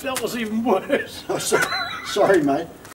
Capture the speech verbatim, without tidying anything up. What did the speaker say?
That was even worse. Oh, so, sorry, mate.